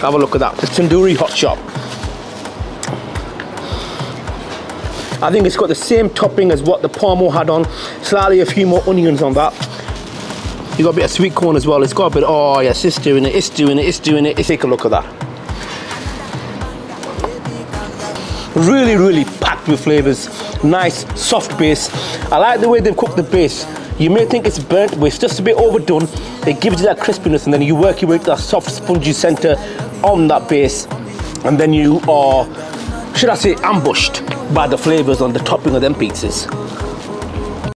Have a look at that. The tandoori hot shot. I think it's got the same topping as what the Parmo had on. Slightly a few more onions on that. You got a bit of sweet corn as well. It's got a bit, oh yes, it's doing it, it's doing it, it's doing it. Take a look at that. Really, really packed with flavors. Nice, soft base. I like the way they've cooked the base. You may think it's burnt, but it's just a bit overdone. It gives you that crispiness, and then you work your way to that soft, spongy center on that base. And then you are, should I say, ambushed by the flavors on the topping of them pizzas.